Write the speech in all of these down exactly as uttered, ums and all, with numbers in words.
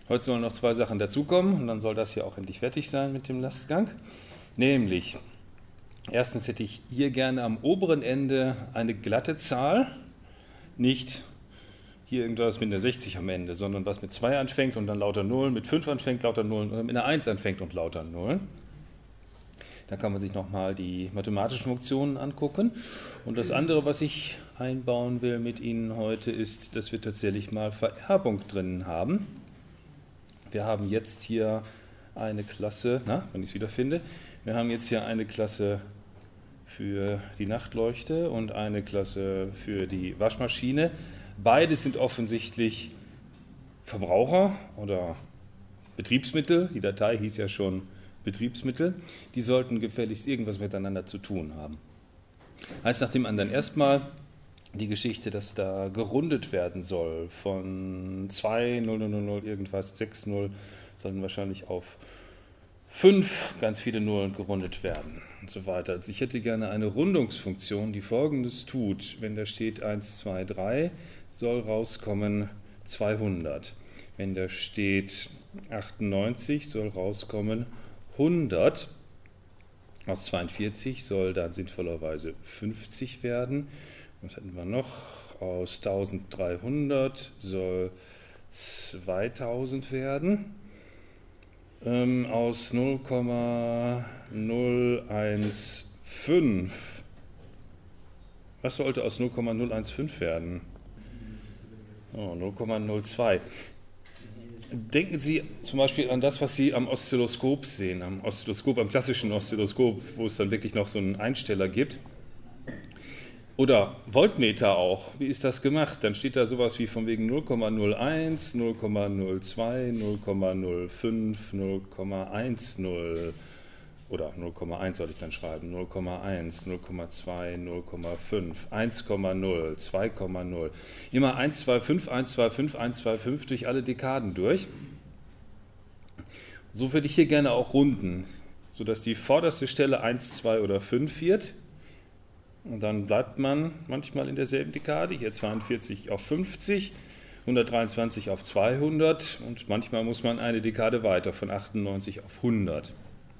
Heute sollen noch zwei Sachen dazukommen und dann soll das hier auch endlich fertig sein mit dem Lastgang. Nämlich, erstens hätte ich hier gerne am oberen Ende eine glatte Zahl, nicht hier irgendwas mit einer sechzig am Ende, sondern was mit zwei anfängt und dann lauter Nullen, mit fünf anfängt, lauter Nullen oder mit einer eins anfängt und lauter Nullen. Da kann man sich nochmal die mathematischen Funktionen angucken. Und das andere, was ich einbauen will mit Ihnen heute, ist, dass wir tatsächlich mal Vererbung drin haben. Wir haben jetzt hier eine Klasse, na, wenn ich es wieder finde, wir haben jetzt hier eine Klasse für die Nachtleuchte und eine Klasse für die Waschmaschine. Beide sind offensichtlich Verbraucher oder Betriebsmittel. Die Datei hieß ja schon Betriebsmittel. Die sollten gefälligst irgendwas miteinander zu tun haben. Eins nach dem anderen. Erstmal die Geschichte, dass da gerundet werden soll von zwei, null, null, null, irgendwas, sechs, null, sollen wahrscheinlich auf fünf ganz viele Nullen gerundet werden und so weiter. Also ich hätte gerne eine Rundungsfunktion, die Folgendes tut. Wenn da steht eins, zwei, drei, soll rauskommen zweihundert. Wenn da steht achtundneunzig, soll rauskommen hundert. Aus zweiundvierzig soll dann sinnvollerweise fünfzig werden. Was hatten wir noch? Aus eintausenddreihundert soll zweitausend werden. Ähm, aus null Komma null eins fünf. Was sollte aus null Komma null eins fünf werden? Oh, null Komma null zwei. Denken Sie zum Beispiel an das, was Sie am Oszilloskop sehen, am Oszilloskop, am klassischen Oszilloskop, wo es dann wirklich noch so einen Einsteller gibt. Oder Voltmeter auch. Wie ist das gemacht? Dann steht da sowas wie von wegen null Komma null eins, null Komma null zwei, null Komma null fünf, null Komma zehn oder null Komma eins soll ich dann schreiben, null Komma eins, null Komma zwei, null Komma fünf, eins Komma null, zwei Komma null. Immer eins, zwei, fünf, eins, zwei, fünf, eins, zwei, fünf durch alle Dekaden durch. So würde ich hier gerne auch runden, sodass die vorderste Stelle eins, zwei oder fünf wird. Und dann bleibt man manchmal in derselben Dekade, hier zweiundvierzig auf fünfzig, hundertdreiundzwanzig auf zweihundert und manchmal muss man eine Dekade weiter, von achtundneunzig auf hundert.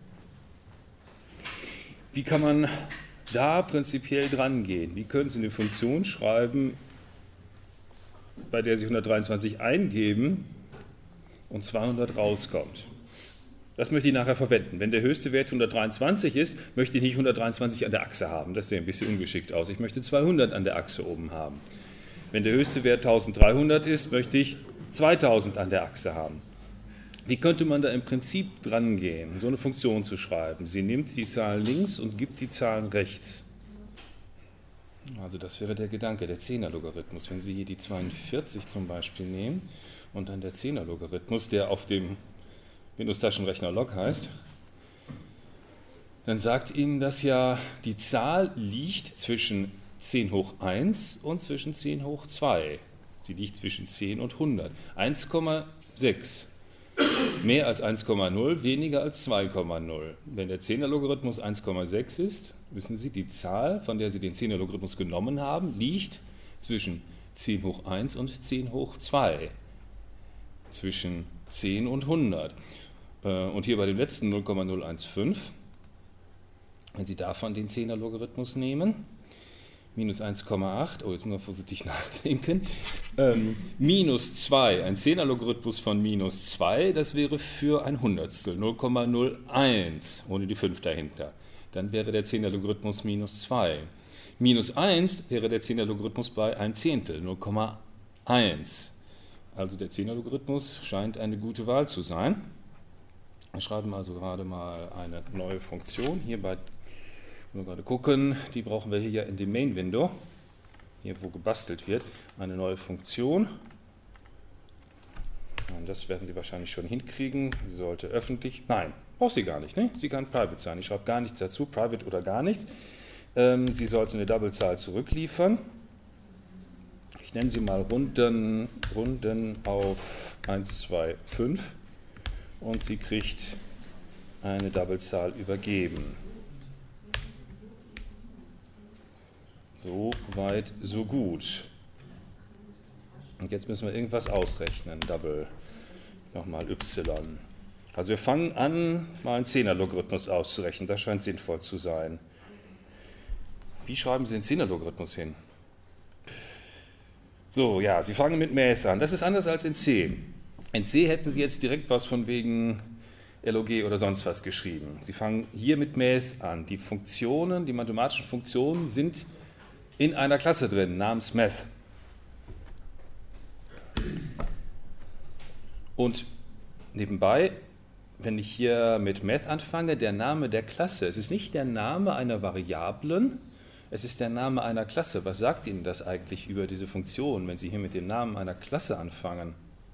Wie kann man da prinzipiell dran gehen? Wie können Sie eine Funktion schreiben, bei der Sie hundertdreiundzwanzig eingeben und zweihundert rauskommt? Das möchte ich nachher verwenden. Wenn der höchste Wert hundertdreiundzwanzig ist, möchte ich nicht hundertdreiundzwanzig an der Achse haben. Das sähe ein bisschen ungeschickt aus. Ich möchte zweihundert an der Achse oben haben. Wenn der höchste Wert eintausenddreihundert ist, möchte ich zweitausend an der Achse haben. Wie könnte man da im Prinzip dran gehen, so eine Funktion zu schreiben? Sie nimmt die Zahlen links und gibt die Zahlen rechts. Also das wäre der Gedanke, der Zehner-Logarithmus. Wenn Sie hier die zweiundvierzig zum Beispiel nehmen und dann der Zehner-Logarithmus, der auf dem Windows-Taschenrechner log heißt, dann sagt Ihnen das ja, die Zahl liegt zwischen zehn hoch eins und zwischen zehn hoch zwei. Sie liegt zwischen zehn und hundert. eins Komma sechs. Mehr als eins Komma null, weniger als zwei Komma null. Wenn der Zehner-Logarithmus eins Komma sechs ist, wissen Sie, die Zahl, von der Sie den Zehner-Logarithmus genommen haben, liegt zwischen zehn hoch eins und zehn hoch zwei. Zwischen zehn und hundert. Und hier bei dem letzten null Komma null eins fünf, wenn Sie davon den Zehner-Logarithmus nehmen, minus eins Komma acht, oh, jetzt muss man vorsichtig nachdenken, ähm, minus zwei, ein Zehner-Logarithmus von minus zwei, das wäre für ein Hundertstel, null Komma null eins, ohne die fünf dahinter. Dann wäre der Zehner-Logarithmus minus zwei. Minus eins wäre der Zehner-Logarithmus bei ein Zehntel, null Komma eins. Also der Zehner-Logarithmus scheint eine gute Wahl zu sein. Wir schreiben also gerade mal eine neue Funktion. Hier bei, wir gerade gucken, die brauchen wir hier ja in dem Main-Window, hier wo gebastelt wird, eine neue Funktion. Und das werden Sie wahrscheinlich schon hinkriegen. Sie sollte öffentlich, nein, braucht sie gar nicht, ne? Sie kann private sein. Ich schreibe gar nichts dazu, private oder gar nichts. Ähm, sie sollte eine Doublezahl zurückliefern. Ich nenne sie mal Runden, Runden auf eins, zwei, fünf. Und sie kriegt eine Doublezahl übergeben. So weit, so gut. Und jetzt müssen wir irgendwas ausrechnen. Double nochmal y. Also wir fangen an, mal einen Zehner-Logarithmus auszurechnen. Das scheint sinnvoll zu sein. Wie schreiben Sie den Zehner-Logarithmus hin? So, ja, Sie fangen mit Math an. Das ist anders als in C. In C hätten Sie jetzt direkt was von wegen Log oder sonst was geschrieben. Sie fangen hier mit Math an. Die Funktionen, die mathematischen Funktionen sind in einer Klasse drin, namens Math. Und nebenbei, wenn ich hier mit Math anfange, der Name der Klasse, es ist nicht der Name einer Variablen, es ist der Name einer Klasse. Was sagt Ihnen das eigentlich über diese Funktion, wenn Sie hier mit dem Namen einer Klasse anfangen?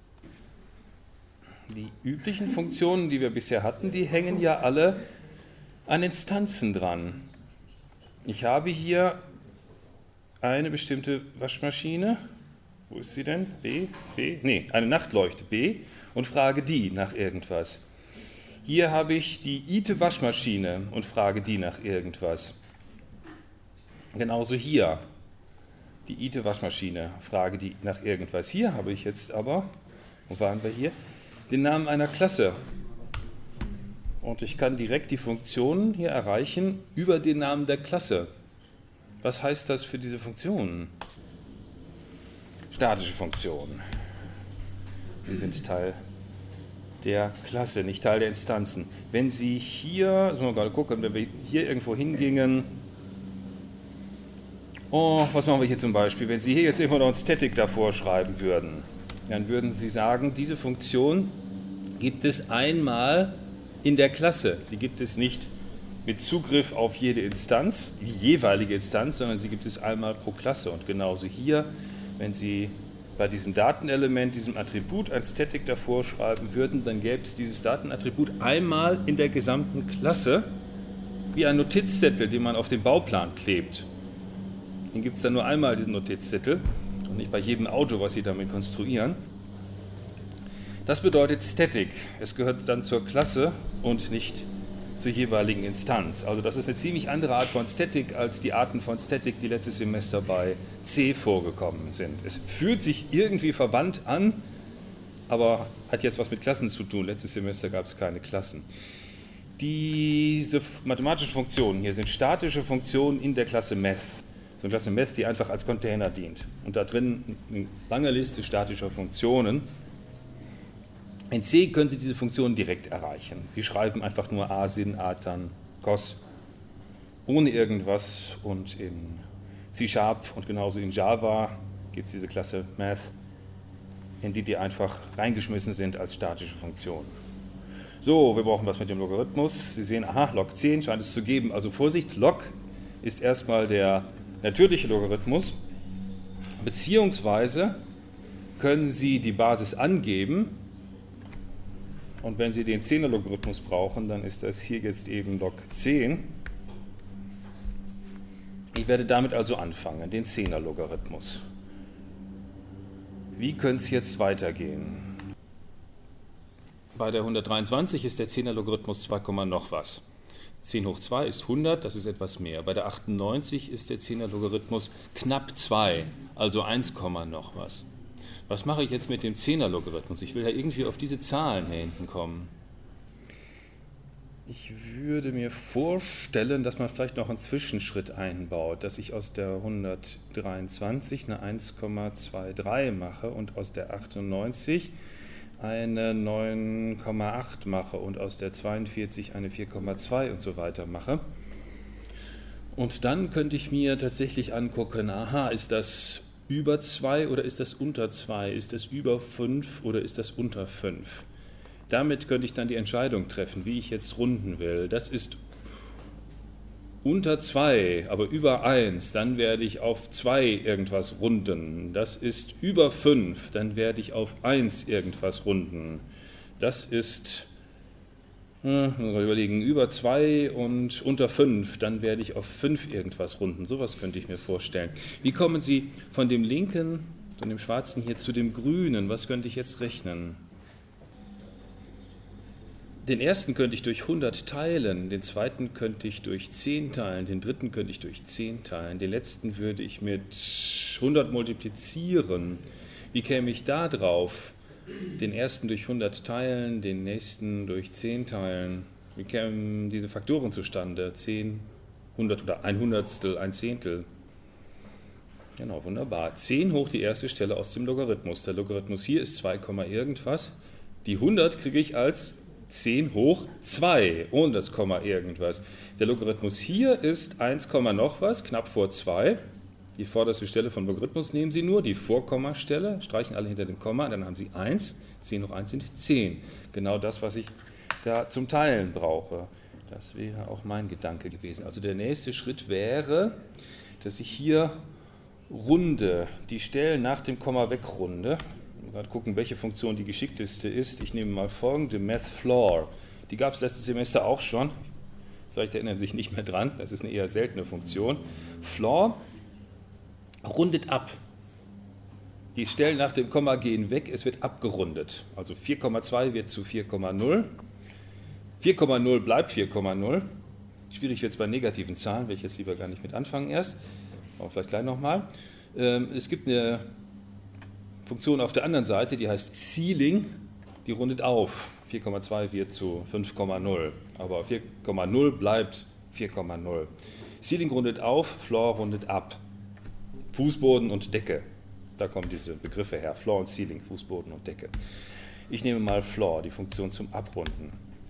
Die üblichen Funktionen, die wir bisher hatten, die hängen ja alle an Instanzen dran. Ich habe hier eine bestimmte Waschmaschine, wo ist sie denn? B, B, nee, eine Nachtleuchte B und frage die nach irgendwas. Hier habe ich die Ite-Waschmaschine und frage die nach irgendwas. Genauso hier, die Ite-Waschmaschine, frage die nach irgendwas. Hier habe ich jetzt aber, wo waren wir hier, den Namen einer Klasse. Und ich kann direkt die Funktionen hier erreichen über den Namen der Klasse. Was heißt das für diese Funktionen? Statische Funktionen. Die sind Teil der Klasse, nicht Teil der Instanzen. Wenn Sie hier, also mal gerade gucken, wenn wir hier irgendwo hingingen, oh, was machen wir hier zum Beispiel? Wenn Sie hier jetzt irgendwo noch ein Static davor schreiben würden, dann würden Sie sagen, diese Funktion gibt es einmal in der Klasse. Sie gibt es nicht mit Zugriff auf jede Instanz, die jeweilige Instanz, sondern sie gibt es einmal pro Klasse. Und genauso hier, wenn Sie bei diesem Datenelement, diesem Attribut ein Static davor schreiben würden, dann gäbe es dieses Datenattribut einmal in der gesamten Klasse, wie ein Notizzettel, den man auf den Bauplan klebt. Den gibt es dann nur einmal, diesen Notizzettel, und nicht bei jedem Auto, was Sie damit konstruieren. Das bedeutet Static. Es gehört dann zur Klasse und nicht zur jeweiligen Instanz. Also das ist eine ziemlich andere Art von Static als die Arten von Static, die letztes Semester bei C vorgekommen sind. Es fühlt sich irgendwie verwandt an, aber hat jetzt was mit Klassen zu tun. Letztes Semester gab es keine Klassen. Diese mathematischen Funktionen hier sind statische Funktionen in der Klasse Math. So eine Klasse Math, die einfach als Container dient. Und da drin eine lange Liste statischer Funktionen. In C können Sie diese Funktionen direkt erreichen. Sie schreiben einfach nur Asin, Atan, Cos, ohne irgendwas. Und in C Sharp und genauso in Java gibt es diese Klasse Math, in die die einfach reingeschmissen sind als statische Funktionen. So, wir brauchen was mit dem Logarithmus. Sie sehen, aha, Log zehn scheint es zu geben. Also Vorsicht, Log ist erstmal der natürliche Logarithmus, beziehungsweise können Sie die Basis angeben. Und wenn Sie den Zehner-Logarithmus brauchen, dann ist das hier jetzt eben Log zehn. Ich werde damit also anfangen, den Zehner-Logarithmus. Wie könnte es jetzt weitergehen? Bei der hundertdreiundzwanzig ist der Zehner-Logarithmus zwei, noch was. zehn hoch zwei ist hundert, das ist etwas mehr. Bei der achtundneunzig ist der Zehner-Logarithmus knapp zwei, also eins, noch was. Was mache ich jetzt mit dem Zehner-Logarithmus? Ich will ja irgendwie auf diese Zahlen hier hinten kommen. Ich würde mir vorstellen, dass man vielleicht noch einen Zwischenschritt einbaut, dass ich aus der hundertdreiundzwanzig eine eins Komma drei mache und aus der achtundneunzig eine neun Komma acht mache und aus der zweiundvierzig eine vier Komma zwei und so weiter mache. Und dann könnte ich mir tatsächlich angucken, aha, ist das über zwei oder ist das unter zwei? Ist das über fünf oder ist das unter fünf? Damit könnte ich dann die Entscheidung treffen, wie ich jetzt runden will. Das ist unter zwei, aber über eins, dann werde ich auf zwei irgendwas runden. Das ist über fünf, dann werde ich auf eins irgendwas runden. Das ist, hm, muss man überlegen, über zwei und unter fünf, dann werde ich auf fünf irgendwas runden. Sowas könnte ich mir vorstellen. Wie kommen Sie von dem linken, von dem schwarzen hier zu dem grünen? Was könnte ich jetzt rechnen? Den ersten könnte ich durch hundert teilen, den zweiten könnte ich durch zehn teilen, den dritten könnte ich durch zehn teilen, den letzten würde ich mit hundert multiplizieren. Wie käme ich da drauf? den ersten durch hundert teilen, den nächsten durch zehn teilen. Wie kämen diese Faktoren zustande? zehn, hundert oder ein Hundertstel, ein Zehntel. Genau, wunderbar. zehn hoch die erste Stelle aus dem Logarithmus. Der Logarithmus hier ist zwei, irgendwas. Die hundert kriege ich als zehn hoch zwei, ohne das Komma irgendwas. Der Logarithmus hier ist eins, noch was, knapp vor zwei. Die vorderste Stelle vom Logarithmus nehmen Sie nur, die Vorkommastelle, streichen alle hinter dem Komma, dann haben Sie eins, zehn hoch eins sind zehn. Genau das, was ich da zum Teilen brauche. Das wäre auch mein Gedanke gewesen. Also der nächste Schritt wäre, dass ich hier runde, die Stellen nach dem Komma wegrunde. Gerade gucken, welche Funktion die geschickteste ist. Ich nehme mal folgende MathFloor. Die gab es letztes Semester auch schon. Vielleicht erinnern Sie sich nicht mehr dran. Das ist eine eher seltene Funktion. Floor rundet ab. Die Stellen nach dem Komma gehen weg, es wird abgerundet. Also vier Komma zwei wird zu vier Komma null. vier Komma null bleibt vier Komma null. Schwierig wird es bei negativen Zahlen, will ich jetzt lieber gar nicht mit anfangen erst. Aber vielleicht gleich nochmal. Es gibt eine Funktion auf der anderen Seite, die heißt Ceiling, die rundet auf. vier Komma zwei wird zu fünf Komma null. Aber vier Komma null bleibt vier Komma null. Ceiling rundet auf, Floor rundet ab. Fußboden und Decke. Da kommen diese Begriffe her. Floor und Ceiling, Fußboden und Decke. Ich nehme mal Floor, die Funktion zum Abrunden.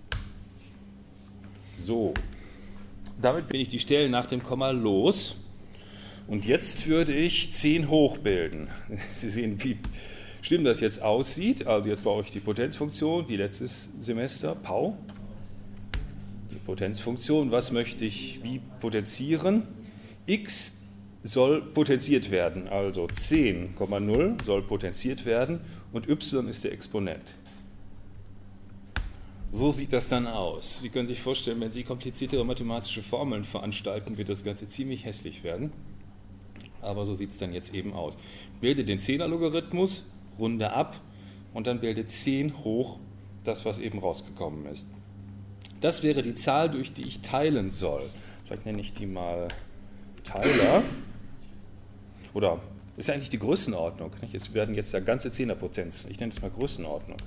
So. Damit bin ich die Stellen nach dem Komma los. Und jetzt würde ich zehn hoch bilden. Sie sehen, wie schlimm das jetzt aussieht. Also jetzt brauche ich die Potenzfunktion, wie letztes Semester, P A U. Die Potenzfunktion, was möchte ich wie potenzieren? X soll potenziert werden, also zehn Komma null soll potenziert werden und y ist der Exponent. So sieht das dann aus. Sie können sich vorstellen, wenn Sie kompliziertere mathematische Formeln veranstalten, wird das Ganze ziemlich hässlich werden. Aber so sieht es dann jetzt eben aus. Bilde den Zehner-Logarithmus, runde ab und dann bilde zehn hoch das, was eben rausgekommen ist. Das wäre die Zahl, durch die ich teilen soll. Vielleicht nenne ich die mal Teiler. Oder ist ja eigentlich die Größenordnung. Es werden jetzt ja ganze Zehnerpotenzen. Ich nenne es mal Größenordnung.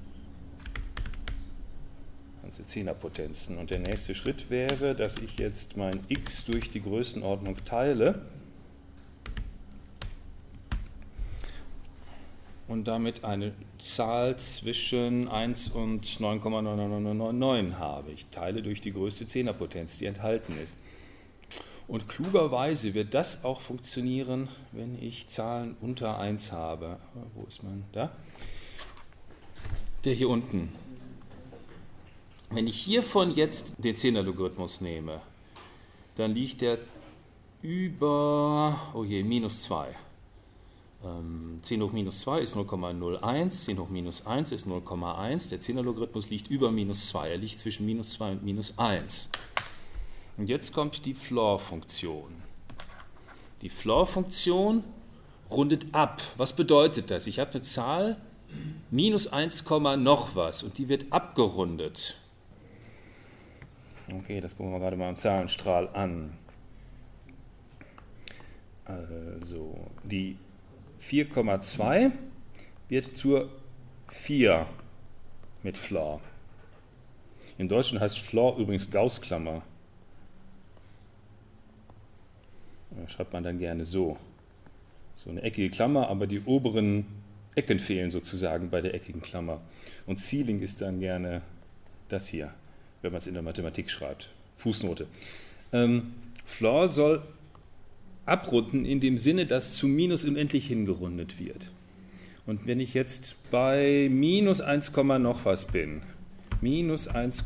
Ganze Zehnerpotenzen. Und der nächste Schritt wäre, dass ich jetzt mein x durch die Größenordnung teile. Und damit eine Zahl zwischen eins und neun Komma neun neun neun neun neun habe. Ich teile durch die größte Zehnerpotenz, die enthalten ist. Und klugerweise wird das auch funktionieren, wenn ich Zahlen unter eins habe. Wo ist man? Da? Der hier unten. Wenn ich hiervon jetzt den Zehner-Logarithmus nehme, dann liegt der über, oh je, minus zwei. zehn hoch minus zwei ist null Komma null eins, zehn hoch minus eins ist null Komma eins. Der Zehner-Logarithmus liegt über minus zwei, er liegt zwischen minus zwei und minus eins. Und jetzt kommt die Floor-Funktion. Die Floor-Funktion rundet ab. Was bedeutet das? Ich habe eine Zahl, minus eins, noch was, und die wird abgerundet. Okay, das gucken wir gerade mal am Zahlenstrahl an. Also, die vier Komma zwei wird zur vier mit Floor. Im Deutschen heißt Floor übrigens Gaußklammer. Schreibt man dann gerne so. So eine eckige Klammer, aber die oberen Ecken fehlen sozusagen bei der eckigen Klammer. Und Ceiling ist dann gerne das hier, wenn man es in der Mathematik schreibt. Fußnote. Ähm, Floor soll abrunden in dem Sinne, dass zu minus unendlich hingerundet wird. Und wenn ich jetzt bei minus eins, noch was bin, minus eins,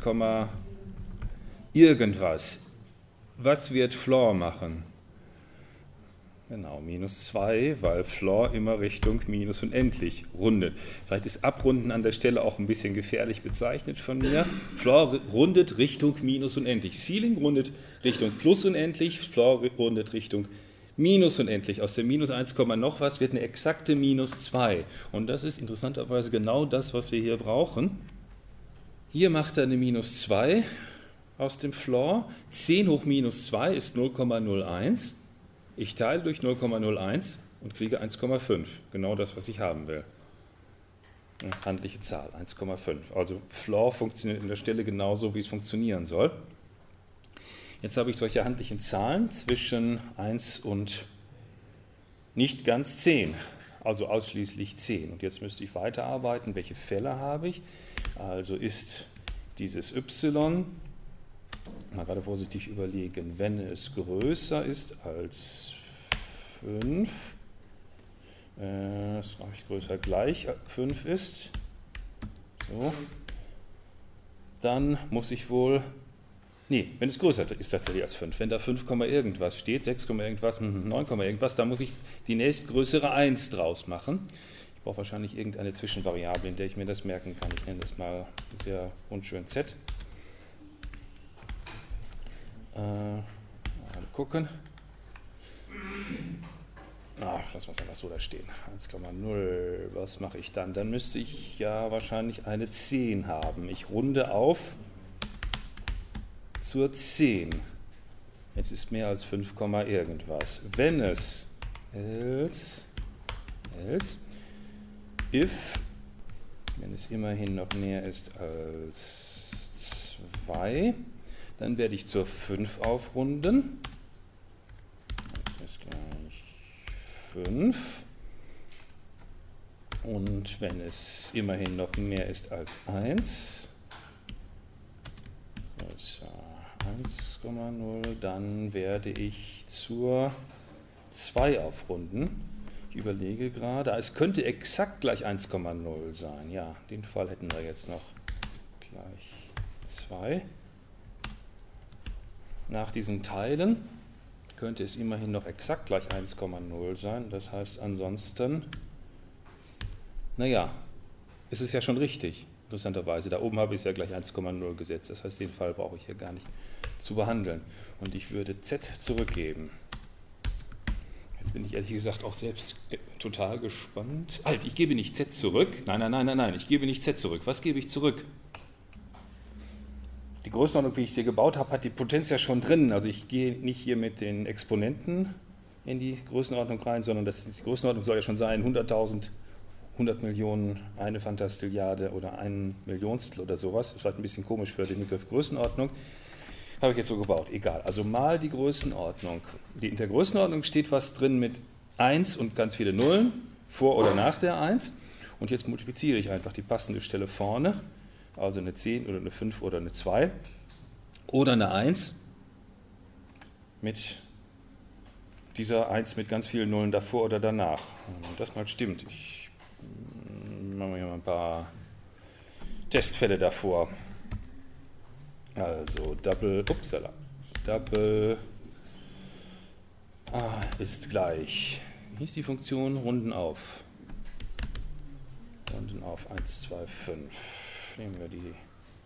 irgendwas, was wird Floor machen? Genau, minus zwei, weil Floor immer Richtung minus unendlich rundet. Vielleicht ist Abrunden an der Stelle auch ein bisschen gefährlich bezeichnet von mir. Floor rundet Richtung minus unendlich. Ceiling rundet Richtung plus unendlich, Floor rundet Richtung minus unendlich. Aus der minus eins, noch was wird eine exakte minus zwei. Und das ist interessanterweise genau das, was wir hier brauchen. Hier macht er eine minus zwei aus dem Floor. zehn hoch minus zwei ist null Komma null eins. Ich teile durch null Komma null eins und kriege eins Komma fünf. Genau das, was ich haben will. eine handliche Zahl, eins Komma fünf. Also Floor funktioniert an der Stelle genauso, wie es funktionieren soll. Jetzt habe ich solche handlichen Zahlen zwischen eins und nicht ganz zehn, also ausschließlich zehn. Und jetzt müsste ich weiterarbeiten. Welche Fälle habe ich? Also ist dieses y, mal gerade vorsichtig überlegen, wenn es größer ist als fünf, äh, das mache ich größer gleich fünf ist, so, dann muss ich wohl, nee, wenn es größer ist tatsächlich als fünf, wenn da fünf, irgendwas steht, sechs, irgendwas, neun, irgendwas, dann muss ich die nächstgrößere eins draus machen. Ich brauche wahrscheinlich irgendeine Zwischenvariable, in der ich mir das merken kann. Ich nenne das mal sehr unschön z. Äh, mal gucken. Ach, lassen wir es einfach so da stehen. eins Komma null, was mache ich dann? Dann müsste ich ja wahrscheinlich eine zehn haben. Ich runde auf zur zehn. Jetzt ist mehr als fünf, irgendwas. Wenn es, else, else, if, wenn es immerhin noch mehr ist als zwei, dann werde ich zur fünf aufrunden. Das ist gleich fünf. Und wenn es immerhin noch mehr ist als eins, eins Komma null, dann werde ich zur zwei aufrunden. Ich überlege gerade, es könnte exakt gleich eins Komma null sein. Ja, den Fall hätten wir jetzt noch gleich zwei. Nach diesen Teilen könnte es immerhin noch exakt gleich eins Komma null sein. Das heißt ansonsten, naja, ist es ja schon richtig. Interessanterweise, da oben habe ich es ja gleich eins Komma null gesetzt. Das heißt, den Fall brauche ich hier gar nicht zu behandeln. Und ich würde z zurückgeben. Jetzt bin ich ehrlich gesagt auch selbst total gespannt. Halt, ich gebe nicht z zurück. Nein, nein, nein, nein, nein, ich gebe nicht z zurück. Was gebe ich zurück? Die Größenordnung, wie ich sie gebaut habe, hat die Potenz ja schon drin. Also ich gehe nicht hier mit den Exponenten in die Größenordnung rein, sondern das, die Größenordnung soll ja schon sein, hunderttausend, hundert Millionen, eine Fantastilliarde oder ein Millionstel oder sowas. Das ist vielleicht ein bisschen komisch für den Begriff Größenordnung. Habe ich jetzt so gebaut, egal. Also mal die Größenordnung. In der Größenordnung steht was drin mit eins und ganz viele Nullen, vor oder nach der eins. Und jetzt multipliziere ich einfach die passende Stelle vorne, also eine zehn oder eine fünf oder eine zwei oder eine eins mit dieser eins mit ganz vielen Nullen davor oder danach. Wenn das mal stimmt. Ich mache hier mal ein paar Testfälle davor. Also Double, upsala, Double ah, ist gleich, wie ist die Funktion? Runden auf. Runden auf eins, zwei, fünf. Nehmen wir die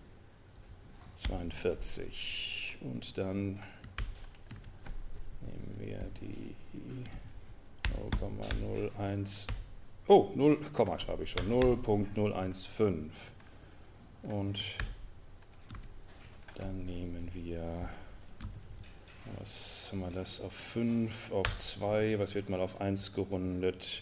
zweiundvierzig und dann nehmen wir die null Komma null eins, oh, null, Komma schreibe ich schon, null Komma null eins fünf und dann nehmen wir, was haben wir das, auf fünf, auf zwei, was wird mal auf eins gerundet,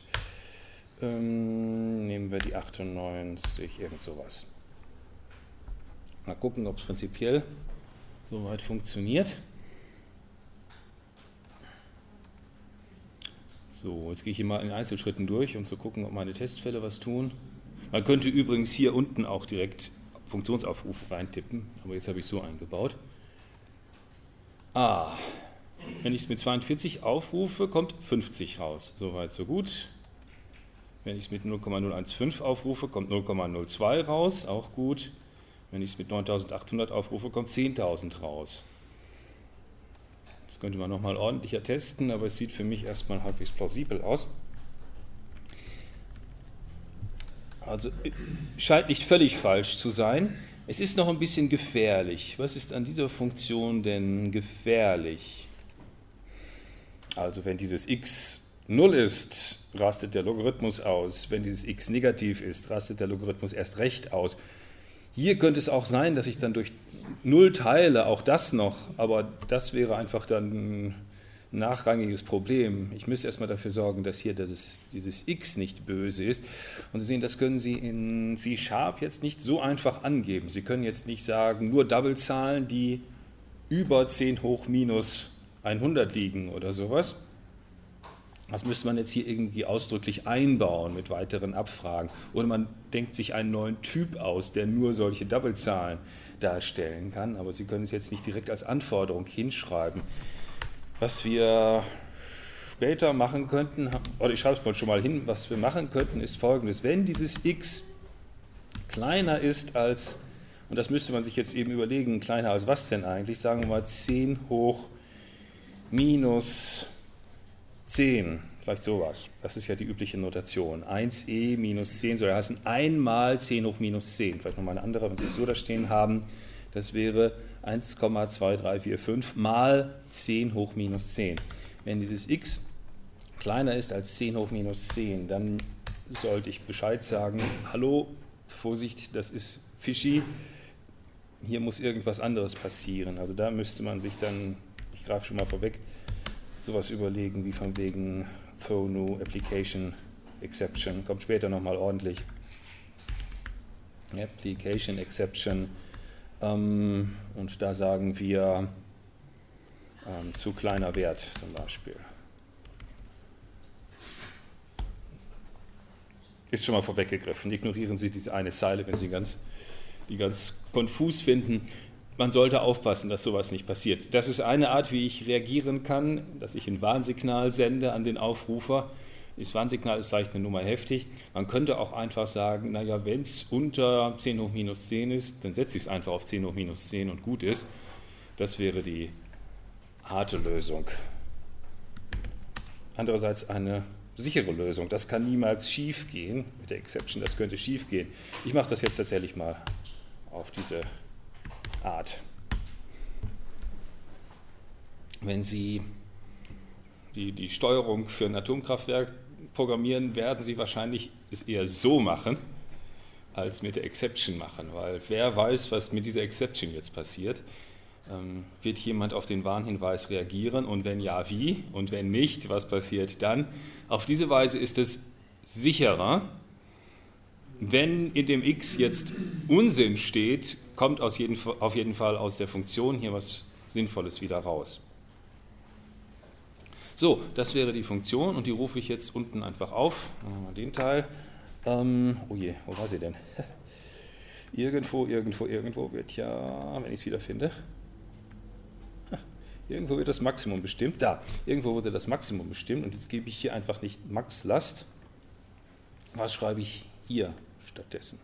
ähm, nehmen wir die achtundneunzig, irgend sowas. Mal gucken, ob es prinzipiell soweit funktioniert. So, jetzt gehe ich hier mal in Einzelschritten durch, um zu gucken, ob meine Testfälle was tun. Man könnte übrigens hier unten auch direkt Funktionsaufrufe reintippen, aber jetzt habe ich so eingebaut. Ah, wenn ich es mit zweiundvierzig aufrufe, kommt fünfzig raus. Soweit, so gut. Wenn ich es mit null Komma null eins fünf aufrufe, kommt null Komma null zwei raus, auch gut. Wenn ich es mit neuntausendachthundert aufrufe, kommt zehntausend raus. Das könnte man nochmal ordentlicher testen, aber es sieht für mich erstmal halbwegs plausibel aus. Also scheint nicht völlig falsch zu sein. Es ist noch ein bisschen gefährlich. Was ist an dieser Funktion denn gefährlich? Also wenn dieses x null ist, rastet der Logarithmus aus. Wenn dieses x negativ ist, rastet der Logarithmus erst recht aus. Hier könnte es auch sein, dass ich dann durch null teile, auch das noch, aber das wäre einfach dann nachrangiges Problem. Ich müsste erstmal dafür sorgen, dass hier dieses, dieses x nicht böse ist. Und Sie sehen, das können Sie in C Sharp jetzt nicht so einfach angeben. Sie können jetzt nicht sagen, nur Double-Zahlen, die über zehn hoch minus hundert liegen oder sowas. Das müsste man jetzt hier irgendwie ausdrücklich einbauen mit weiteren Abfragen. Oder man denkt sich einen neuen Typ aus, der nur solche Double-Zahlen darstellen kann. Aber Sie können es jetzt nicht direkt als Anforderung hinschreiben. Was wir später machen könnten, oder ich schreibe es mal schon mal hin, was wir machen könnten, ist Folgendes. Wenn dieses x kleiner ist als, und das müsste man sich jetzt eben überlegen, kleiner als was denn eigentlich, sagen wir mal zehn hoch minus zehn, vielleicht sowas. Das ist ja die übliche Notation. eins e minus zehn soll heißen eins mal zehn hoch minus zehn. Vielleicht nochmal eine andere, wenn Sie es so da stehen haben. Das wäre eins Komma zwei drei vier fünf mal zehn hoch minus zehn. Wenn dieses x kleiner ist als zehn hoch minus zehn, dann sollte ich Bescheid sagen, hallo, Vorsicht, das ist fishy, hier muss irgendwas anderes passieren. Also da müsste man sich dann, ich greife schon mal vorweg, sowas überlegen wie von wegen Throw New Application Exception, kommt später nochmal ordentlich. Application Exception, ähm, und da sagen wir ähm, zu kleiner Wert zum Beispiel. Ist schon mal vorweggegriffen. Ignorieren Sie diese eine Zeile, wenn Sie ganz, die ganz konfus finden. Man sollte aufpassen, dass sowas nicht passiert. Das ist eine Art, wie ich reagieren kann, dass ich ein Warnsignal sende an den Aufrufer. Das Warnsignal ist vielleicht eine Nummer heftig. Man könnte auch einfach sagen, naja, wenn es unter zehn hoch minus zehn ist, dann setze ich es einfach auf zehn hoch minus zehn und gut ist. Das wäre die harte Lösung. Andererseits eine sichere Lösung. Das kann niemals schief gehen mit der Exception. Das könnte schief gehen. Ich mache das jetzt tatsächlich mal auf diese Art. Wenn Sie die, die Steuerung für ein Atomkraftwerk programmieren, werden Sie wahrscheinlich es eher so machen, als mit der Exception machen, weil wer weiß, was mit dieser Exception jetzt passiert. Ähm, wird jemand auf den Warnhinweis reagieren und wenn ja, wie? Und wenn nicht, was passiert dann? Auf diese Weise ist es sicherer. Wenn in dem x jetzt Unsinn steht, kommt aus jeden, auf jeden Fall aus der Funktion hier was Sinnvolles wieder raus. So, das wäre die Funktion und die rufe ich jetzt unten einfach auf. Machen wir mal den Teil. Ähm, oh je, wo war sie denn? Irgendwo, irgendwo, irgendwo wird ja, wenn ich es wieder finde, irgendwo wird das Maximum bestimmt. Da, irgendwo wurde das Maximum bestimmt und jetzt gebe ich hier einfach nicht Max Last. Was schreibe ich hier stattdessen?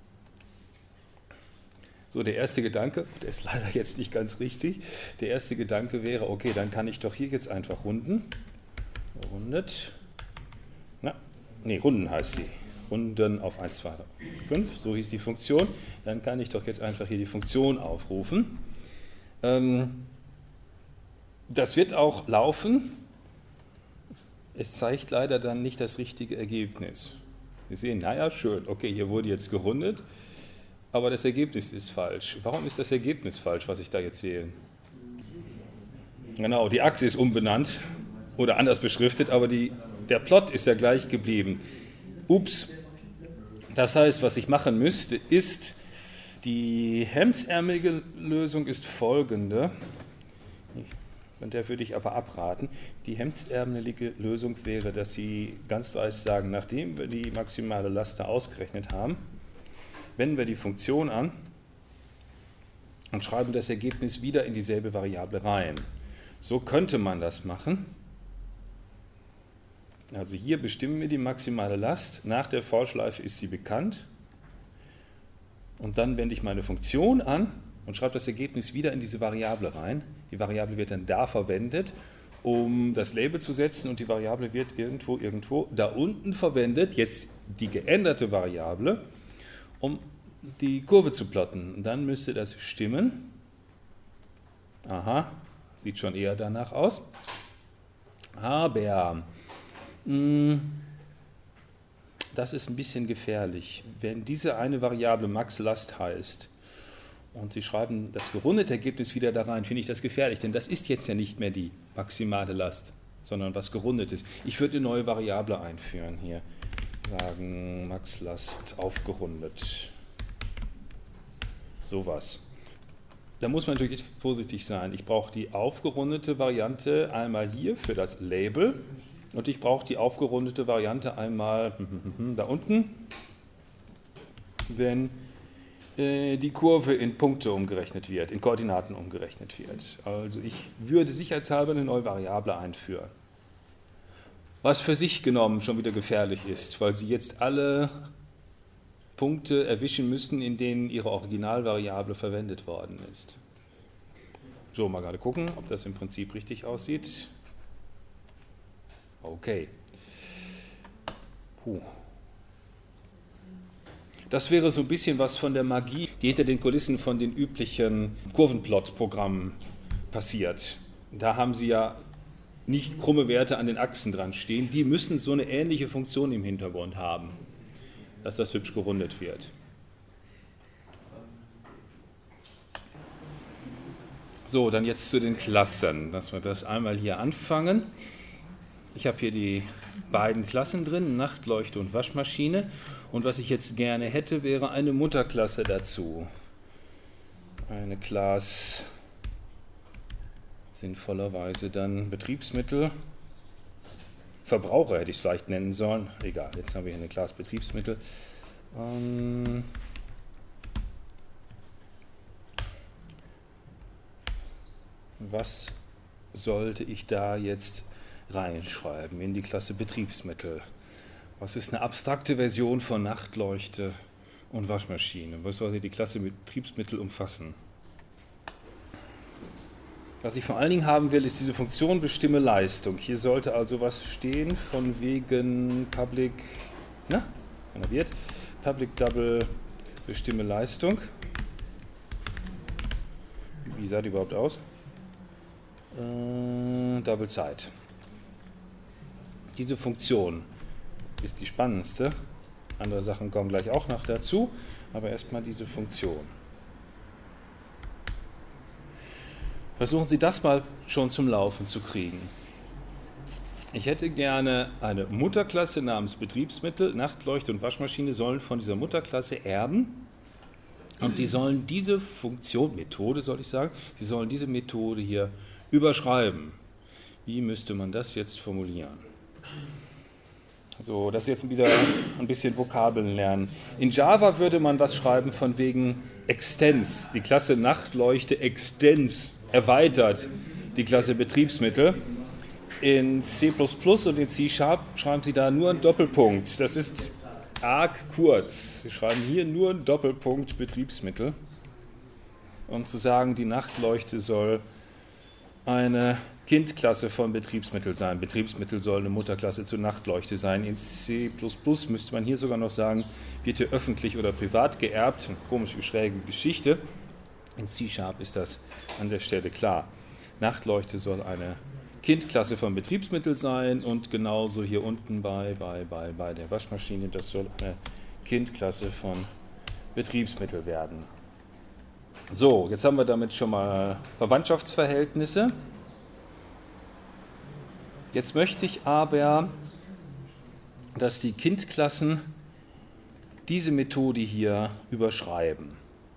So, der erste Gedanke, der ist leider jetzt nicht ganz richtig, der erste Gedanke wäre, okay, dann kann ich doch hier jetzt einfach runden. Rundet, na, nee, runden heißt sie. Runden auf eins, zwei, drei, fünf, so hieß die Funktion. Dann kann ich doch jetzt einfach hier die Funktion aufrufen. Ähm, das wird auch laufen. Es zeigt leider dann nicht das richtige Ergebnis. Wir sehen, naja, schön, okay, hier wurde jetzt gerundet, aber das Ergebnis ist falsch. Warum ist das Ergebnis falsch, was ich da jetzt sehe? Genau, die Achse ist umbenannt oder anders beschriftet, aber die, der Plot ist ja gleich geblieben. Ups, das heißt, was ich machen müsste, ist, die hemdsärmelige Lösung ist folgende. Von der würde ich aber abraten. Die hemdsärmelige Lösung wäre, dass Sie ganz dreist sagen, nachdem wir die maximale Last ausgerechnet haben, wenden wir die Funktion an und schreiben das Ergebnis wieder in dieselbe Variable rein. So könnte man das machen. Also hier bestimmen wir die maximale Last. Nach der For-Schleife ist sie bekannt. Und dann wende ich meine Funktion an und schreibe das Ergebnis wieder in diese Variable rein. Die Variable wird dann da verwendet, um das Label zu setzen und die Variable wird irgendwo, irgendwo da unten verwendet, jetzt die geänderte Variable, um die Kurve zu plotten. Und dann müsste das stimmen. Aha, sieht schon eher danach aus. Aber mh, das ist ein bisschen gefährlich. Wenn diese eine Variable Max Last heißt und Sie schreiben das gerundete Ergebnis wieder da rein, finde ich das gefährlich, denn das ist jetzt ja nicht mehr die maximale Last, sondern was gerundetes. Ich würde eine neue Variable einführen hier, sagen Maxlast aufgerundet, sowas. Da muss man natürlich vorsichtig sein. Ich brauche die aufgerundete Variante einmal hier für das Label und ich brauche die aufgerundete Variante einmal da unten, wenn äh, die Kurve in Punkte umgerechnet wird, in Koordinaten umgerechnet wird. Also ich würde sicherheitshalber eine neue Variable einführen. Was für sich genommen schon wieder gefährlich ist, weil Sie jetzt alle Punkte erwischen müssen, in denen Ihre Originalvariable verwendet worden ist. So, mal gerade gucken, ob das im Prinzip richtig aussieht. Okay. Puh. Das wäre so ein bisschen was von der Magie, die hinter den Kulissen von den üblichen Kurvenplot-Programmen passiert. Da haben Sie ja nicht krumme Werte an den Achsen dran stehen. Die müssen so eine ähnliche Funktion im Hintergrund haben, dass das hübsch gerundet wird. So, dann jetzt zu den Klassen, dass wir das einmal hier anfangen. Ich habe hier die beiden Klassen drin, Nachtleuchte und Waschmaschine. Und was ich jetzt gerne hätte, wäre eine Mutterklasse dazu. Eine Class, sinnvollerweise dann Betriebsmittel. Verbraucher hätte ich es vielleicht nennen sollen. Egal, jetzt haben wir hier eine Class Betriebsmittel. Ähm was sollte ich da jetzt reinschreiben in die Klasse Betriebsmittel? Was ist eine abstrakte Version von Nachtleuchte und Waschmaschine? Was sollte die Klasse Betriebsmittel umfassen? Was ich vor allen Dingen haben will, ist diese Funktion bestimme Leistung. Hier sollte also was stehen von wegen Public, na, wird Public Double bestimme Leistung. Wie sah die überhaupt aus? Äh, Double Zeit. Diese Funktion ist die spannendste. Andere Sachen kommen gleich auch noch dazu, aber erstmal diese Funktion. Versuchen Sie das mal schon zum Laufen zu kriegen. Ich hätte gerne eine Mutterklasse namens Betriebsmittel, Nachtleuchte und Waschmaschine sollen von dieser Mutterklasse erben und Sie sollen diese Funktion, Methode soll ich sagen, Sie sollen diese Methode hier überschreiben. Wie müsste man das jetzt formulieren? So, das ist jetzt wieder ein bisschen Vokabeln lernen. In Java würde man was schreiben von wegen Extends, die Klasse Nachtleuchte Extends erweitert die Klasse Betriebsmittel. In C plus plus und in C Sharp schreiben Sie da nur einen Doppelpunkt. Das ist arg kurz. Sie schreiben hier nur einen Doppelpunkt Betriebsmittel. Um zu sagen, die Nachtleuchte soll eine Kindklasse von Betriebsmittel sein. Betriebsmittel soll eine Mutterklasse zur Nachtleuchte sein. In C plus plus müsste man hier sogar noch sagen, wird hier öffentlich oder privat geerbt. Eine komische, schräge Geschichte. In C Sharp ist das an der Stelle klar. Nachtleuchte soll eine Kindklasse von Betriebsmittel sein und genauso hier unten bei, bei, bei, bei der Waschmaschine, das soll eine Kindklasse von Betriebsmittel werden. So, jetzt haben wir damit schon mal Verwandtschaftsverhältnisse. Jetzt möchte ich aber, dass die Kindklassen diese Methode hier überschreiben.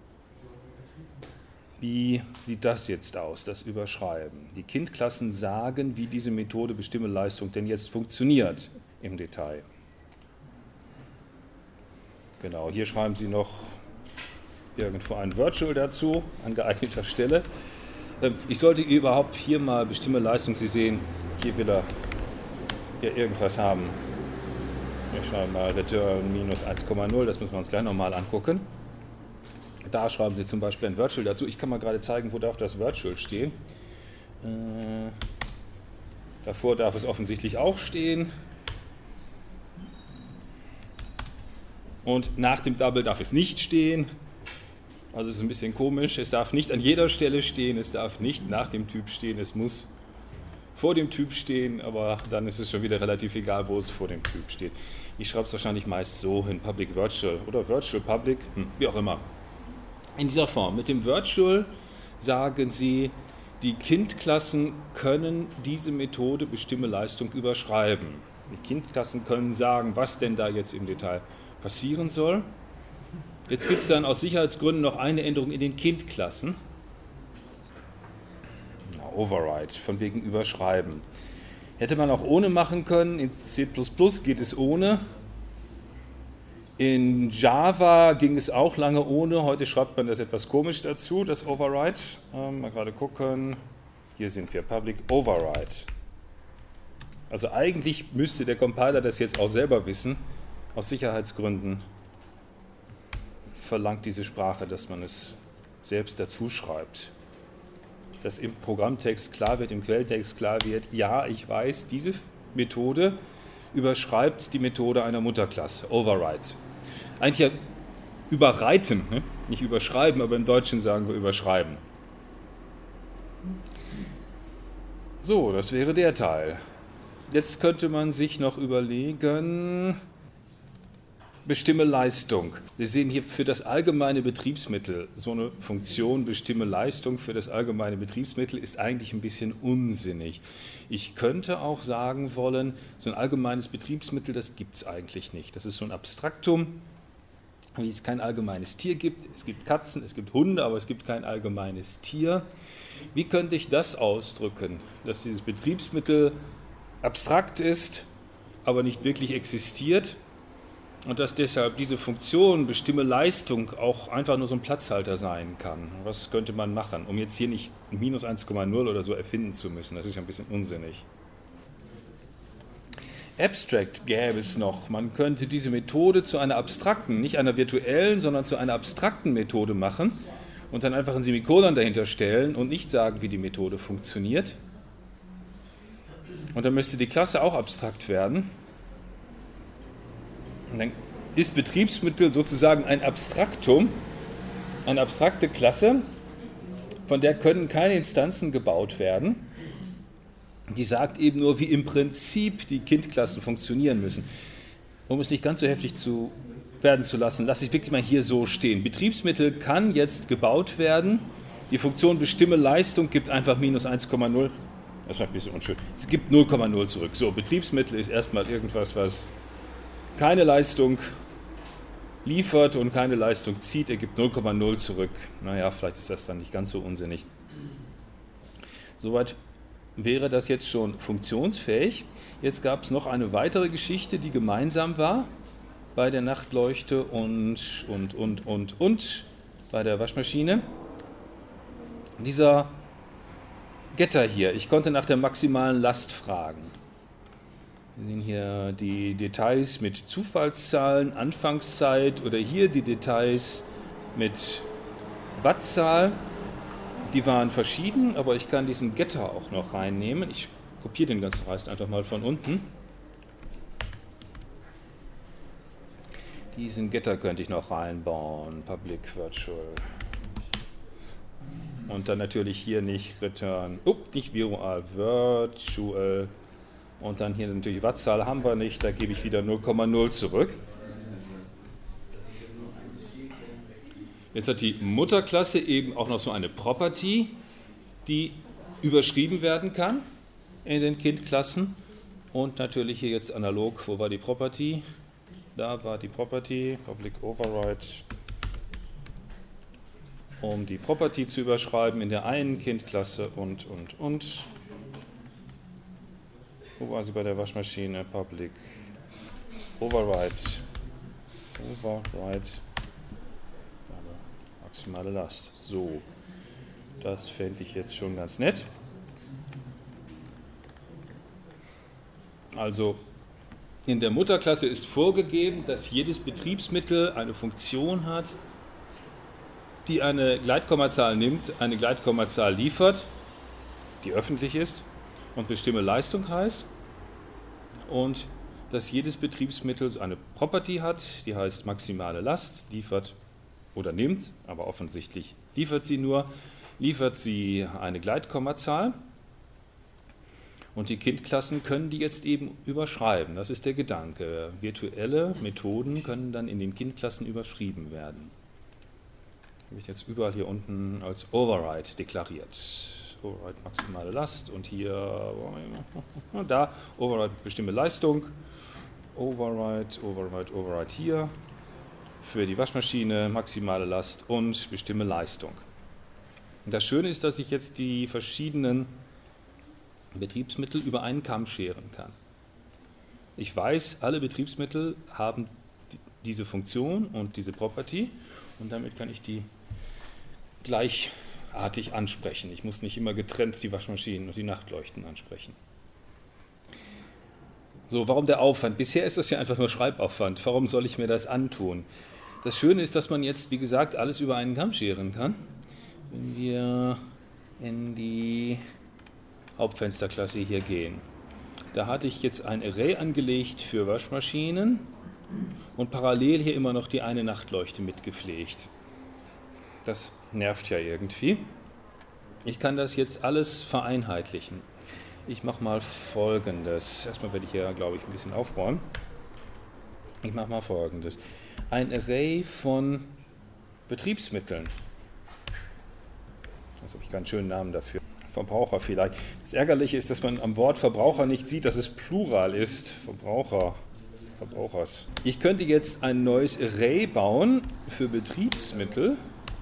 Wie sieht das jetzt aus, das Überschreiben? Die Kindklassen sagen, wie diese Methode bestimme Leistung denn jetzt funktioniert im Detail. Genau, hier schreiben Sie noch irgendwo ein Virtual dazu, an geeigneter Stelle. Ich sollte überhaupt hier mal bestimme Leistung, Sie sehen, hier will er ja irgendwas haben. Wir schreiben mal Return minus eins Komma null, das müssen wir uns gleich nochmal angucken. Da schreiben Sie zum Beispiel ein Virtual dazu. Ich kann mal gerade zeigen, wo darf das Virtual stehen. Äh, davor darf es offensichtlich auch stehen. Und nach dem Double darf es nicht stehen. Also es ist ein bisschen komisch. Es darf nicht an jeder Stelle stehen, es darf nicht nach dem Typ stehen, es muss vor dem Typ stehen, aber dann ist es schon wieder relativ egal, wo es vor dem Typ steht. Ich schreibe es wahrscheinlich meist so in Public Virtual oder Virtual Public, hm, wie auch immer. In dieser Form. Mit dem Virtual sagen Sie, die Kindklassen können diese Methode bestimme Leistung überschreiben. Die Kindklassen können sagen, was denn da jetzt im Detail passieren soll. Jetzt gibt es dann aus Sicherheitsgründen noch eine Änderung in den Kindklassen. Override, von wegen überschreiben. Hätte man auch ohne machen können, in C plus plus geht es ohne. In Java ging es auch lange ohne, heute schreibt man das etwas komisch dazu, das Override. Ähm, mal gerade gucken, hier sind wir, Public Override. Also eigentlich müsste der Compiler das jetzt auch selber wissen, aus Sicherheitsgründen verlangt diese Sprache, dass man es selbst dazu schreibt. Dass im Programmtext klar wird, im Quelltext klar wird, ja, ich weiß, diese Methode überschreibt die Methode einer Mutterklasse, Override. Eigentlich ja überreiten, ne? Nicht überschreiben, aber im Deutschen sagen wir überschreiben. So, das wäre der Teil. Jetzt könnte man sich noch überlegen, bestimme Leistung. Wir sehen hier für das allgemeine Betriebsmittel so eine Funktion, bestimme Leistung für das allgemeine Betriebsmittel ist eigentlich ein bisschen unsinnig. Ich könnte auch sagen wollen, so ein allgemeines Betriebsmittel, das gibt es eigentlich nicht. Das ist so ein Abstraktum, wie es kein allgemeines Tier gibt. Es gibt Katzen, es gibt Hunde, aber es gibt kein allgemeines Tier. Wie könnte ich das ausdrücken, dass dieses Betriebsmittel abstrakt ist, aber nicht wirklich existiert? Und dass deshalb diese Funktion, bestimme Leistung, auch einfach nur so ein Platzhalter sein kann. Was könnte man machen, um jetzt hier nicht minus eins Komma null oder so erfinden zu müssen? Das ist ja ein bisschen unsinnig. Abstract gäbe es noch. Man könnte diese Methode zu einer abstrakten, nicht einer virtuellen, sondern zu einer abstrakten Methode machen und dann einfach ein Semikolon dahinter stellen und nicht sagen, wie die Methode funktioniert. Und dann müsste die Klasse auch abstrakt werden. Und dann ist Betriebsmittel sozusagen ein Abstraktum, eine abstrakte Klasse, von der können keine Instanzen gebaut werden. Die sagt eben nur, wie im Prinzip die Kindklassen funktionieren müssen. Um es nicht ganz so heftig zu werden zu lassen, lasse ich wirklich mal hier so stehen. Betriebsmittel kann jetzt gebaut werden. Die Funktion bestimme Leistung gibt einfach minus eins Komma null. Das ist ein bisschen unschön. Es gibt null Komma null zurück. So, Betriebsmittel ist erstmal irgendwas, was keine Leistung liefert und keine Leistung zieht, ergibt null Komma null zurück. Naja, vielleicht ist das dann nicht ganz so unsinnig. Soweit wäre das jetzt schon funktionsfähig. Jetzt gab es noch eine weitere Geschichte, die gemeinsam war bei der Nachtleuchte und, und, und, und, und bei der Waschmaschine. Dieser Getter hier, ich konnte nach der maximalen Last fragen. Wir sehen hier die Details mit Zufallszahlen, Anfangszeit oder hier die Details mit Wattzahl. Die waren verschieden, aber ich kann diesen Getter auch noch reinnehmen. Ich kopiere den ganzen Rest einfach mal von unten. Diesen Getter könnte ich noch reinbauen, Public Virtual. Und dann natürlich hier nicht Return, oh, nicht Virtual, Virtual. Und dann hier natürlich Wattzahl haben wir nicht, da gebe ich wieder null Komma null zurück. Jetzt hat die Mutterklasse eben auch noch so eine Property, die überschrieben werden kann in den Kindklassen. Und natürlich hier jetzt analog, wo war die Property? Da war die Property, Public Override, um die Property zu überschreiben in der einen Kindklasse und, und, und. Wo war sie bei der Waschmaschine? Public Override, Override, maximale Last. So, das fände ich jetzt schon ganz nett. Also in der Mutterklasse ist vorgegeben, dass jedes Betriebsmittel eine Funktion hat, die eine Gleitkommazahl nimmt, eine Gleitkommazahl liefert, die öffentlich ist und bestimme Leistung heißt, und dass jedes Betriebsmittel eine Property hat, die heißt maximale Last, liefert oder nimmt, aber offensichtlich liefert sie nur, liefert sie eine Gleitkommazahl. Und die Kindklassen können die jetzt eben überschreiben. Das ist der Gedanke. Virtuelle Methoden können dann in den Kindklassen überschrieben werden. habe ich jetzt überall hier unten als Override deklariert. Override maximale Last und hier, da, Override bestimme Leistung, Override, Override, Override hier, für die Waschmaschine maximale Last und bestimme Leistung. Das Schöne ist, dass ich jetzt die verschiedenen Betriebsmittel über einen Kamm scheren kann. Ich weiß, alle Betriebsmittel haben diese Funktion und diese Property und damit kann ich die gleichartig ansprechen. Ich muss nicht immer getrennt die Waschmaschinen und die Nachtleuchten ansprechen. So, warum der Aufwand? Bisher ist das ja einfach nur Schreibaufwand. Warum soll ich mir das antun? Das Schöne ist, dass man jetzt, wie gesagt, alles über einen Kamm scheren kann. Wenn wir in die Hauptfensterklasse hier gehen. Da hatte ich jetzt ein Array angelegt für Waschmaschinen und parallel hier immer noch die eine Nachtleuchte mitgepflegt. Das nervt ja irgendwie. Ich kann das jetzt alles vereinheitlichen. Ich mache mal Folgendes. Erstmal werde ich hier, glaube ich, ein bisschen aufräumen. Ich mache mal Folgendes. Ein Array von Betriebsmitteln. Also habe ich keinen schönen Namen dafür. Verbraucher vielleicht. Das Ärgerliche ist, dass man am Wort Verbraucher nicht sieht, dass es Plural ist. Verbraucher. Verbrauchers. Ich könnte jetzt ein neues Array bauen für Betriebsmittel.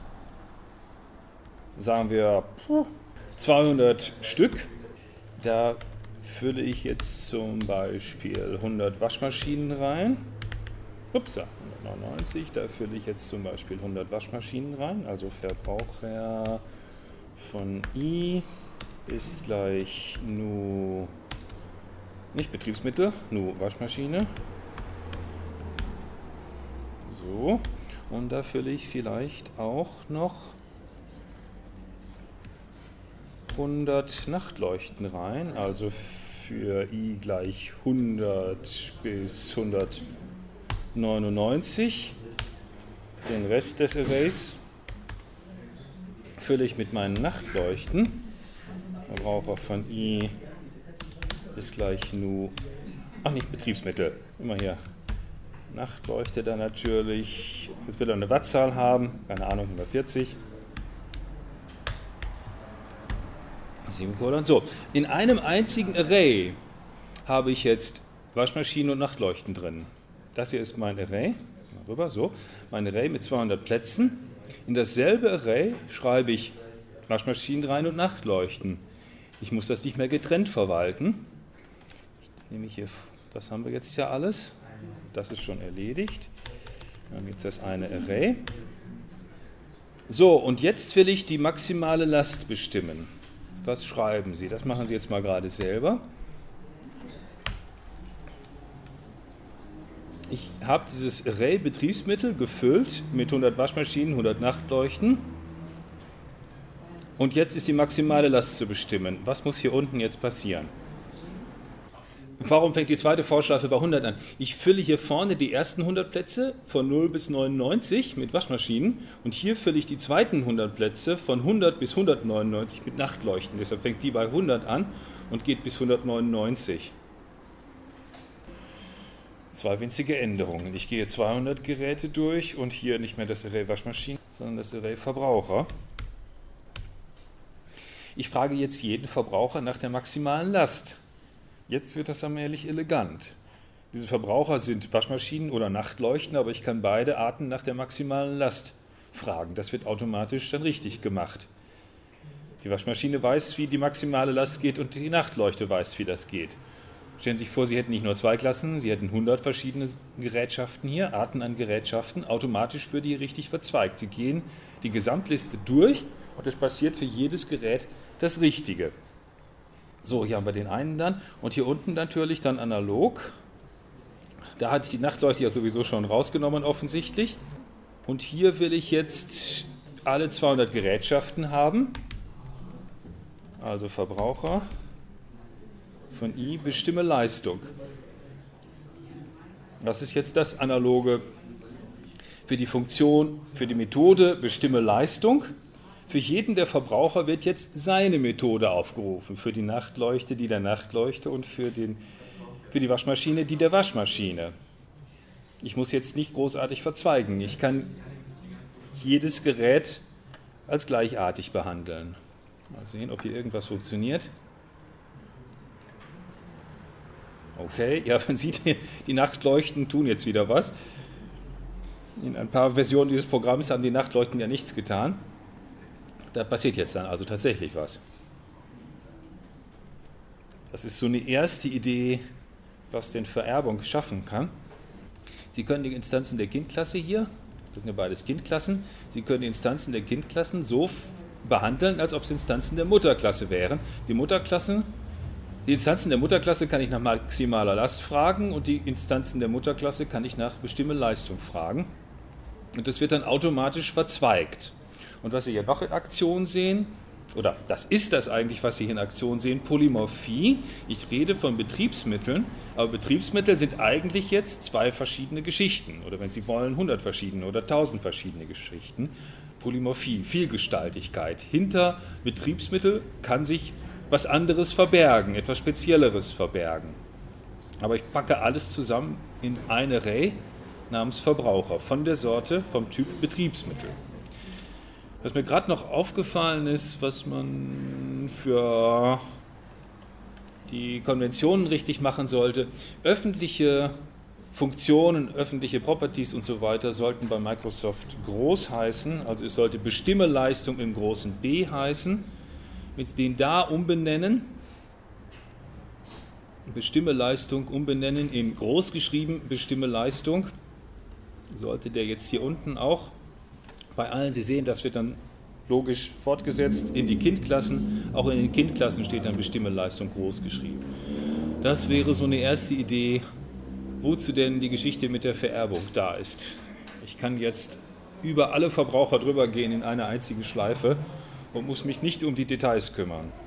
Sagen wir zweihundert Stück. Da fülle ich jetzt zum Beispiel hundert Waschmaschinen rein. Upsa, hundertneunundneunzig. Da fülle ich jetzt zum Beispiel hundert Waschmaschinen rein. Also Verbraucher von I ist gleich nu, nicht Betriebsmittel, nu Waschmaschine. So, und da fülle ich vielleicht auch noch hundert Nachtleuchten rein, also für I gleich hundert bis hundertneunundneunzig. Den Rest des Arrays fülle ich mit meinen Nachtleuchten. Verbraucher von I ist gleich nu, ach nicht Betriebsmittel, immer hier. Nachtleuchte dann natürlich, jetzt wird er eine Wattzahl haben, keine Ahnung, hundertvierzig. Semikolon. So, in einem einzigen Array habe ich jetzt Waschmaschinen und Nachtleuchten drin. Das hier ist mein Array, mal rüber, so, mein Array mit zweihundert Plätzen. In dasselbe Array schreibe ich Waschmaschinen rein und Nachtleuchten. Ich muss das nicht mehr getrennt verwalten. Ich nehme hier, das haben wir jetzt ja alles. Das ist schon erledigt. Dann gibt es das eine Array. So, und jetzt will ich die maximale Last bestimmen. Was schreiben Sie? Das machen Sie jetzt mal gerade selber. Ich habe dieses Array Betriebsmittel gefüllt mit hundert Waschmaschinen, hundert Nachtleuchten. Und jetzt ist die maximale Last zu bestimmen. Was muss hier unten jetzt passieren? Warum fängt die zweite Vorschleife bei hundert an? Ich fülle hier vorne die ersten hundert Plätze von null bis neunundneunzig mit Waschmaschinen und hier fülle ich die zweiten hundert Plätze von hundert bis hundertneunundneunzig mit Nachtleuchten. Deshalb fängt die bei hundert an und geht bis hundertneunundneunzig. Zwei winzige Änderungen. Ich gehe zweihundert Geräte durch und hier nicht mehr das Array Waschmaschinen, sondern das Array Verbraucher. Ich frage jetzt jeden Verbraucher nach der maximalen Last. Jetzt wird das allmählich elegant. Diese Verbraucher sind Waschmaschinen oder Nachtleuchten, aber ich kann beide Arten nach der maximalen Last fragen. Das wird automatisch dann richtig gemacht. Die Waschmaschine weiß, wie die maximale Last geht und die Nachtleuchte weiß, wie das geht. Stellen Sie sich vor, Sie hätten nicht nur zwei Klassen, Sie hätten hundert verschiedene Gerätschaften hier, Arten an Gerätschaften. Automatisch würde die richtig verzweigt. Sie gehen die Gesamtliste durch und es passiert für jedes Gerät das Richtige. So, hier haben wir den einen dann und hier unten natürlich dann analog. Da hatte ich die Nachtleuchte ja sowieso schon rausgenommen offensichtlich. Und hier will ich jetzt alle zweihundert Gerätschaften haben. Also Verbraucher von I bestimme Leistung. Das ist jetzt das Analoge für die Funktion, für die Methode bestimme Leistung. Für jeden der Verbraucher wird jetzt seine Methode aufgerufen. Für die Nachtleuchte die der Nachtleuchte und für, den, für die Waschmaschine die der Waschmaschine. Ich muss jetzt nicht großartig verzweigen. Ich kann jedes Gerät als gleichartig behandeln. Mal sehen, ob hier irgendwas funktioniert. Okay, ja, man sieht, die Nachtleuchten tun jetzt wieder was. In ein paar Versionen dieses Programms haben die Nachtleuchten ja nichts getan. Da passiert jetzt dann also tatsächlich was. Das ist so eine erste Idee, was denn Vererbung schaffen kann. Sie können die Instanzen der Kindklasse hier, das sind ja beides Kindklassen, Sie können die Instanzen der Kindklassen so behandeln, als ob es Instanzen der Mutterklasse wären. Die Mutterklassen, die Instanzen der Mutterklasse kann ich nach maximaler Last fragen und die Instanzen der Mutterklasse kann ich nach bestimmter Leistung fragen. Und das wird dann automatisch verzweigt. Und was Sie hier noch in Aktion sehen, oder das ist das eigentlich, was Sie hier in Aktion sehen, Polymorphie. Ich rede von Betriebsmitteln, aber Betriebsmittel sind eigentlich jetzt zwei verschiedene Geschichten. Oder wenn Sie wollen, hundert verschiedene oder tausend verschiedene Geschichten. Polymorphie, Vielgestaltigkeit. Hinter Betriebsmittel kann sich was anderes verbergen, etwas Spezielleres verbergen. Aber ich packe alles zusammen in ein Array namens Verbraucher, von der Sorte, vom Typ Betriebsmittel. Was mir gerade noch aufgefallen ist, was man für die Konventionen richtig machen sollte, öffentliche Funktionen, öffentliche Properties und so weiter sollten bei Microsoft groß heißen, also es sollte Bestimmeleistung im großen B heißen, mit den da umbenennen, Bestimmeleistung umbenennen in groß geschrieben Bestimmeleistung, sollte der jetzt hier unten auch bei allen, Sie sehen, das wird dann logisch fortgesetzt in die Kindklassen. Auch in den Kindklassen steht dann Bestimmeleistung groß geschrieben. Das wäre so eine erste Idee, wozu denn die Geschichte mit der Vererbung da ist. Ich kann jetzt über alle Verbraucher drüber gehen in eine einzige Schleife und muss mich nicht um die Details kümmern.